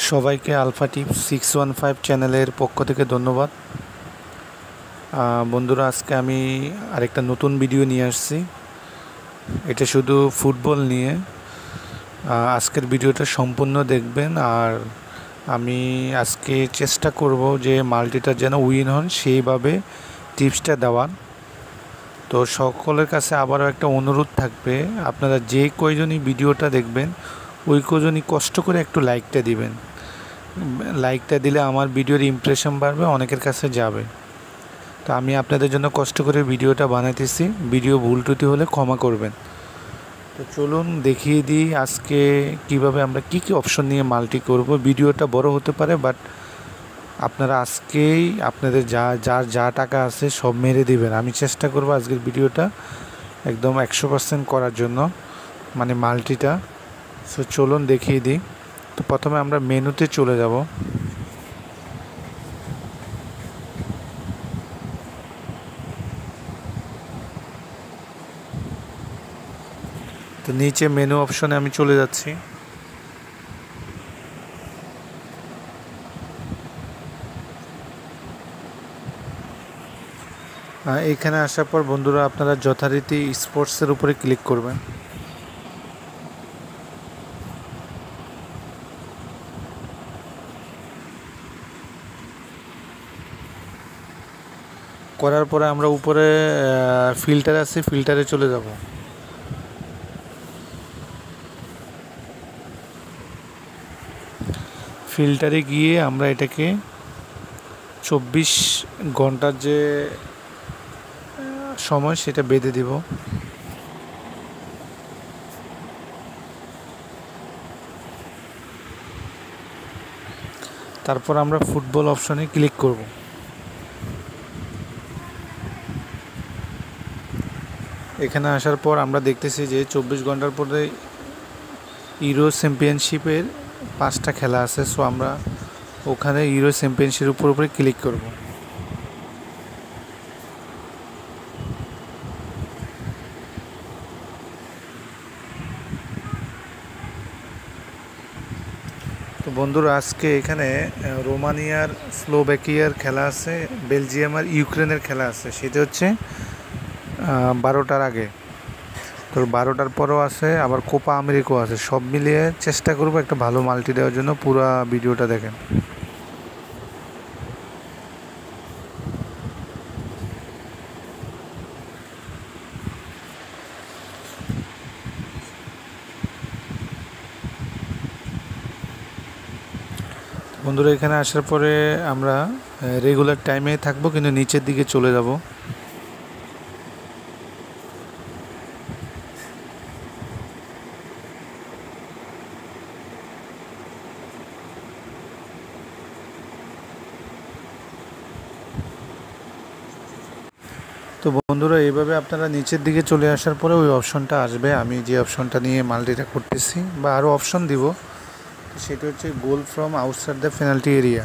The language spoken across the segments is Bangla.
সবাইকে আলফা টিপস 615 চ্যানেলের পক্ষ থেকে ধন্যবাদ। বন্ধুরা, আজকে আমি আরেকটা নতুন ভিডিও নিয়ে আসছি। এটা শুধু ফুটবল নিয়ে। আজকের ভিডিওটা সম্পূর্ণ দেখবেন, আর আমি আজকে চেষ্টা করব যে মাল্টিটা যেন উইন হন সেইভাবে টিপসটা দেওয়ার। তো সকলের কাছে আবারও একটা অনুরোধ থাকবে, আপনারা যে কয়জনই ভিডিওটা দেখবেন ওই কয়জনই কষ্ট করে একটু লাইকটা দিবেন। লাইকটা দিলে আমার ভিডিওর ইমপ্রেশন বাড়বে, অনেকের কাছে যাবে। তো আমি আপনাদের জন্য কষ্ট করে ভিডিওটা বানাইতেছি, ভিডিও ভুল ত্রুটি হলে ক্ষমা করবেন। তো চলুন দেখিয়ে দিই আজকে কিভাবে আমরা কি অপশন নিয়ে মাল্টি করব। ভিডিওটা বড় হতে পারে, বাট আপনারা আজকেই আপনাদের যা টাকা আছে সব মেরে দিবেন। আমি চেষ্টা করব আজকের ভিডিওটা একদম 100% করার জন্য, মানে মাল্টিটা। সো চলুন দেখিয়ে দিই। তো প্রথমে আমরা মেনুতে চলে যাব। তো নিচে মেনু অপশনে আমি চলে যাচ্ছি। এখানে আসার পর বন্ধুরা আপনারা যথারীতি স্পোর্টসের উপরে ক্লিক করবেন। করার পরে আমরা উপরে ফিল্টার আছে, ফিল্টারে চলে যাব। ফিল্টারে গিয়ে আমরা এটাকে 24 ঘন্টার যে সময় সেটা বেঁধে দিব। তারপর আমরা ফুটবল অপশনে ক্লিক করব। এখানে আসার পর আমরা দেখতেছি যে 24 ঘন্টার পরে ইউরো চ্যাম্পিয়নশিপের 5টা খেলা আছে। সো আমরা ওখানে ইউরো চ্যাম্পিয়নশিপের উপরে ক্লিক করব। তো বন্ধুরা, আজকে এখানে রোমানিয়ার স্লোভাকিয়ার খেলা আছে, বেলজিয়াম আর ইউক্রেনের খেলা আছে। সেটা হচ্ছে 12টার আগে। তো 12টার পরেও আছে, আবার কোপা আমেরিকাও আছে। সব মিলিয়ে চেষ্টা করব একটা ভালো মাল্টি দেওয়ার জন্য। পুরো ভিডিওটা দেখেন। বন্ধুরা, এখানে আসার পরে আমরা রেগুলার টাইমে থাকবো, কিন্তু নিচের দিকে চলে যাব। তো বন্ধুরা, এইভাবে আপনারা নিচের দিকে চলে আসার পরে ওই অপশনটা আসবে, আমি যে অপশনটা নিয়ে মাল্টিটা করতেছি, বা আরও অপশন দিব। সেটা হচ্ছে goal from outside the penalty area.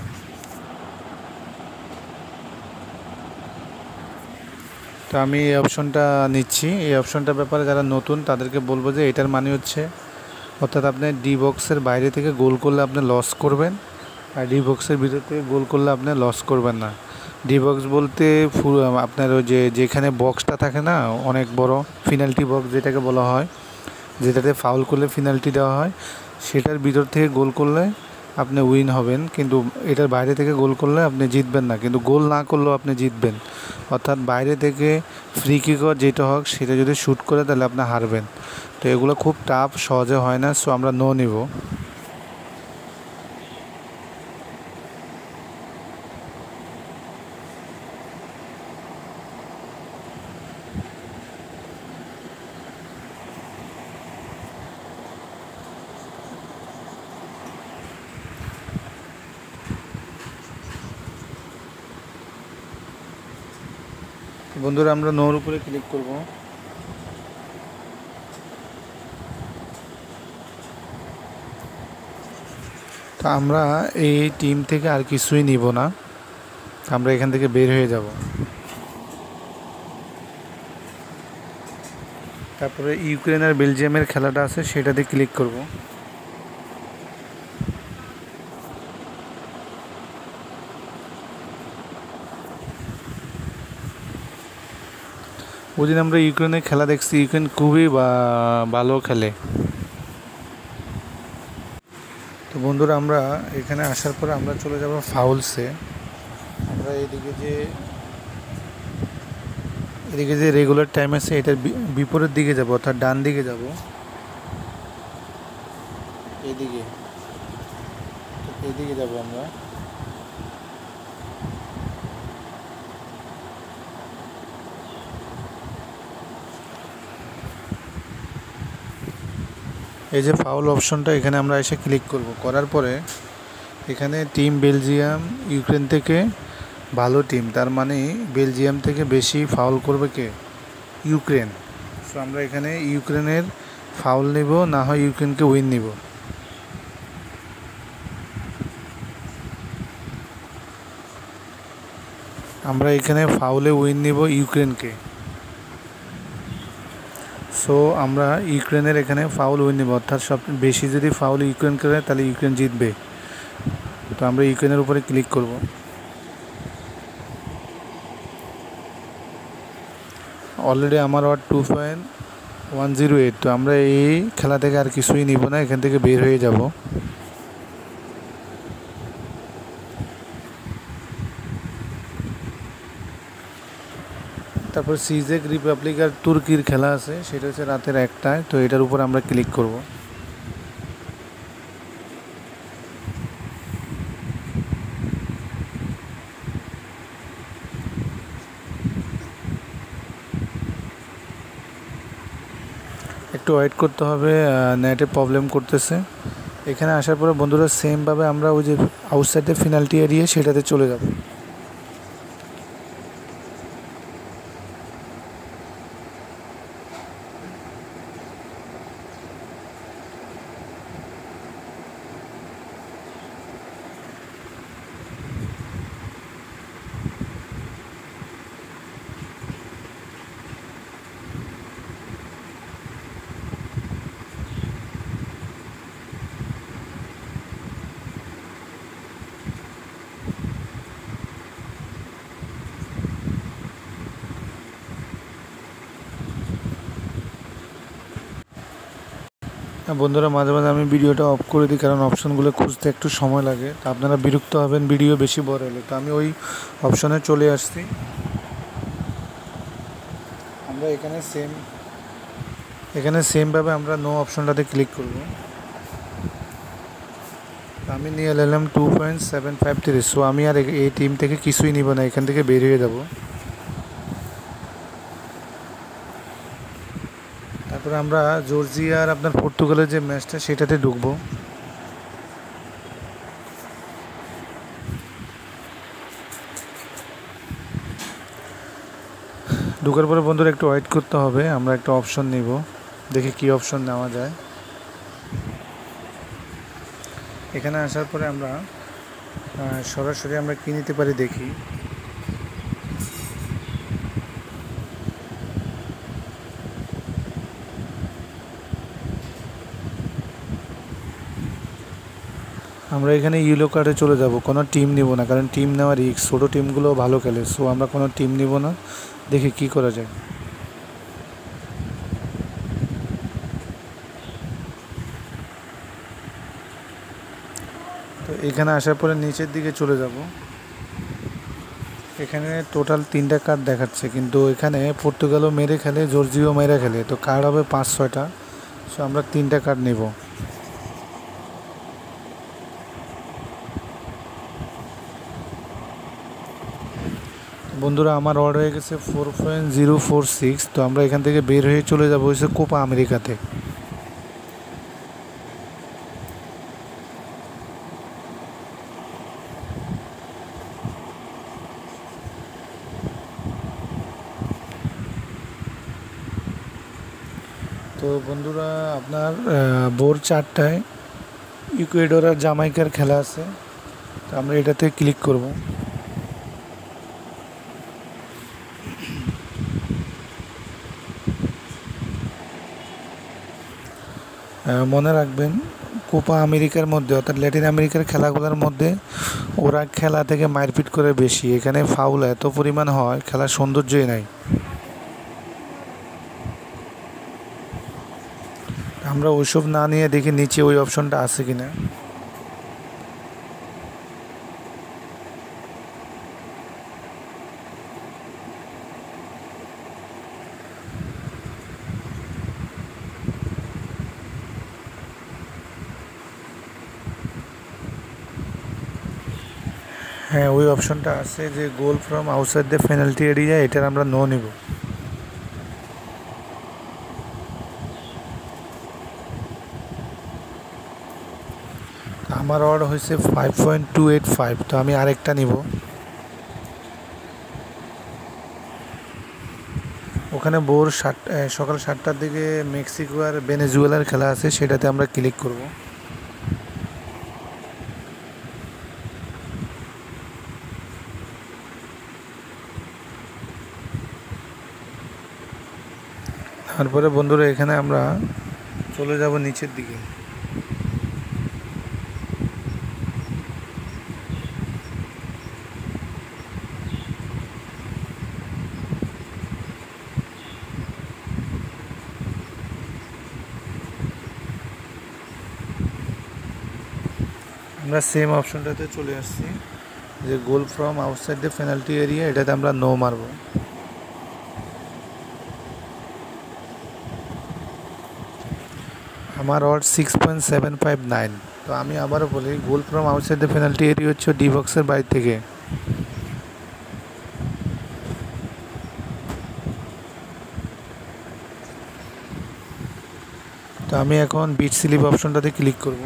তো আমি এই অপশনটা নিচ্ছি। এই অপশনটার ব্যাপারে যারা নতুন তাদেরকে বলবো যে এটার মানে হচ্ছে, অর্থাৎ আপনি ডি বক্সের বাইরে থেকে গোল করলে আপনি লস করবেন, আর ডি বক্সের ভিতর থেকে গোল করলে আপনি লস করবেন না। ডি বক্স বলতে আপনার ওই যেখানে বক্সটা থাকে না, অনেক বড় পেনাল্টি বক্স যেটাকে বলা হয়, যেটাতে ফাউল করলে পেনাল্টি দেওয়া হয়, সেটার ভিতর থেকে গোল করলে আপনি উইন হবেন। কিন্তু এটার বাইরে থেকে গোল করলে আপনি জিতবেন না, কিন্তু গোল না করলেও আপনি জিতবেন। অর্থাৎ বাইরে থেকে ফ্রি কিকার যেটা হোক সেটা যদি শ্যুট করে তাহলে আপনি হারবেন। তো এগুলো খুব টাফ, সহজে হয় না। সো আমরা নো নিব। বন্ধুরা, আমরা নোর উপরে ক্লিক করব। তো আমরা এই টিম থেকে আর কিছুই নিব না, আমরা এখান থেকে বের হয়ে যাব। তারপরে ইউক্রেন আর বেলজিয়ামের খেলাটা আছে, সেটাতে ক্লিক করব। ওদিন আমরা ইউক্রেনের খেলা দেখছি, ইউক্রেন খুবই ভালো খেলে। তো বন্ধুরা, আমরা এখানে আসার পরে আমরা চলে যাব ফাউলসে। আমরা এদিকে যে রেগুলার টাইম আছে এটার বিপরীত দিকে যাব, অর্থাৎ ডান দিকে যাব। এদিকে যাব আমরা। এই যে ফাউল অপশনটা, এখানে আমরা এসে ক্লিক করব। করার পরে এখানে টিম বেলজিয়াম ইউক্রেন থেকে ভালো টিম, তার মানে বেলজিয়াম থেকে বেশি ফাউল করবে কে? ইউক্রেন। সো আমরা এখানে ইউক্রেনের ফাউল নিব, না হয় ইউক্রেনকে উইন নিব। আমরা এখানে ফাউলে উইন নিব ইউক্রেনকে। সো আমরা ইউক্রেনের এখানে ফাউল উইন নিব, অর্থাৎ সব বেশি যদি ফাউল ইউক্রেন করে তাহলে ইউক্রেন জিতবে। তো আমরা ইউক্রেনের উপরে ক্লিক করব। অলরেডি আমার ওয়াট 2.108। তো আমরা এই খেলা থেকে আর কিছুই নিব না, এখান থেকে বের হয়ে যাব। তারপর সিজেক রিপাবলিক আর তুর্কির খেলা আছে, সেটা হচ্ছে রাতের 1টায়। তো এটার উপর আমরা ক্লিক করব। একটু ওয়েট করতে হবে, নেটে প্রবলেম করতেছে। এখানে আসার পরে বন্ধুরা সেমভাবে আমরা ওই যে আউটসাইডে পেনাল্টি এরিয়া সেটাতে চলে যাব। বন্ধুরা, মাঝে মাঝে আমি ভিডিওটা অফ করে দিই, কারণ অপশনগুলো খুঁজতে একটু সময় লাগে। তো আপনারা বিরক্ত হবেন ভিডিও বেশি বড় হলে। তো আমি ওই অপশনে চলে আসছি। আমরা এখানে সেমভাবে আমরা নো অপশনটাতে ক্লিক করব। আমি নিয়ে এলাম 2.753। সো আমি আর এই টিম থেকে কিছুই নিব না, এখান থেকে বের হয়ে যাব। তারপরে আমরা জর্জিয়া আর আপনার পর্তুগালের যে ম্যাচটা সেটাতে ঢুকবো। ঢোকার পরে বন্ধুরা একটু ওয়েট করতে হবে, আমরা একটা অপশন নিব, দেখি কি অপশন নেওয়া যায়। এখানে আসার পরে আমরা সরাসরি আমরা কি নিতে পারি দেখি। আমরা এখানে ইয়েলো কার্ডে চলে যাব, কোনো টিম নিব না, কারণ টিম নেওয়া রিস্ক। ছোটো টিমগুলো ভালো খেলে, সো আমরা কোনো টিম নিব না, দেখি কি করা যায়। তো এখানে আসার পরে নিচের দিকে চলে যাব। এখানে টোটাল 3টা কার্ড দেখাচ্ছে, কিন্তু এখানে পর্তুগালও মেরে খেলে, জর্জিয়াও মেরে খেলে। তো কার্ড হবে 5-6টা। সো আমরা 3টা কার্ড নেব। বন্ধুরা, আমার অর্ডার হয়ে গেছে 4.046। তো আমরা এখান থেকে বের হয়ে চলে যাব হচ্ছে কোপা আমেরিকাতে। তো বন্ধুরা, আপনার ভোর 4টায় ইকুয়েডর আর জামাইকার খেলা আছে। তো আমরা এটাতে ক্লিক করব। মনে রাখবেন, কোপা আমেরিকার মধ্যে অর্থাৎ ল্যাটিন আমেরিকার খেলাগুলোর মধ্যে ওরা খেলা থেকে মারপিট করে বেশি। এখানে ফাউল এত পরিমাণ হয়, খেলার সৌন্দর্যই নাই। আমরা ওইসব না নিয়ে দেখি নিচে ওই অপশনটা আছে কিনা। হ্যাঁ, ওই অপশনটা আছে যে goal from outside the penalty area, এটার আমরা নো নিব। আমার অর্ডার হয়েছে 5.285, তো আমি আরেকটা নিব। ওখানে সকাল 7টার দিকে মেক্সিকো আর ভেনেজুয়েলার খেলা আছে, সেটাতে আমরা ক্লিক করব। তারপরে বন্ধুরা এখানে আমরা চলে যাব নিচের দিকে। আমরা সেম অপশনটাতে চলে আসছি যে goal from outside the penalty area, এটাতে আমরা নো মারব। আমার অড 6.759। তো আমি আবারও বলি, goal from outside the penalty area হচ্ছে ডি বক্সের বাইরে থেকে। তো আমি এখন বিট স্লিপ অপশনটাতে ক্লিক করব।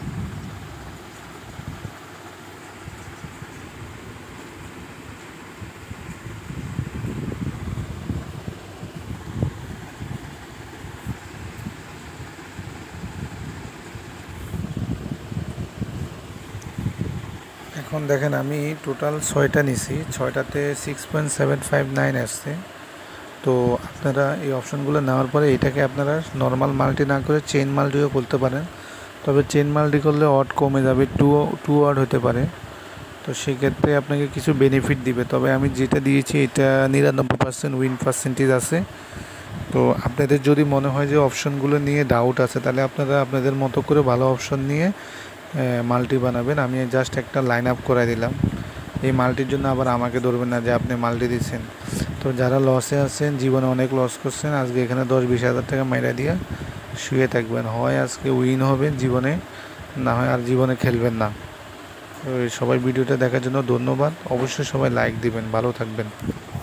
এখন দেখেন আমি টোটাল 6টা নিছি, 6টাতে 6.759 আসছে। তো আপনারা এই অপশনগুলো নেওয়ার পরে এটাকে আপনারা নর্মাল মাল্টি না করে চেইন মাল্টিও করতে পারেন। তবে চেইন মাল্টি করলে অড কমে যাবে, টু অড হতে পারে। তো সেক্ষেত্রে আপনাকে কিছু বেনিফিট দিবে। তবে আমি যেটা দিয়েছি এটা 99% উইন পার্সেন্টেজ আছে। তো আপনাদের যদি মনে হয় যে অপশনগুলো নিয়ে ডাউট আছে, তাহলে আপনারা আপনাদের মতো করে ভালো অপশন নিয়ে মাল্টি বানাবেন। আমি জাস্ট একটা লাইন আপ করে দিলাম। এই মাল্টির জন্য আবার আমাকে ধরবেন না যে আপনি মাল্টি দিচ্ছেন। তো যারা লসে আছেন, জীবনে অনেক লস করছেন, আজকে এখানে 10-20 হাজার টাকা মাইরা দিয়ে শুয়ে থাকবেন। হয় আজকে উইন হবে জীবনে, না হয় আর জীবনে খেলবেন না। তো সবাই ভিডিওটা দেখার জন্য ধন্যবাদ। অবশ্যই সবাই লাইক দিবেন। ভালো থাকবেন।